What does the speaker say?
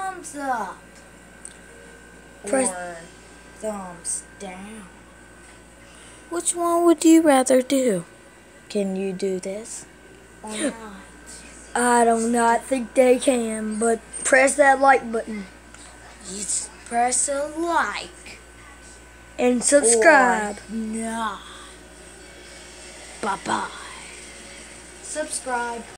thumbs up Press or thumbs down. Which one would you rather do? Can you do this? Or not. I do not think they can, but press that like button. Just press a like. And subscribe. Or not. Bye-bye. Subscribe.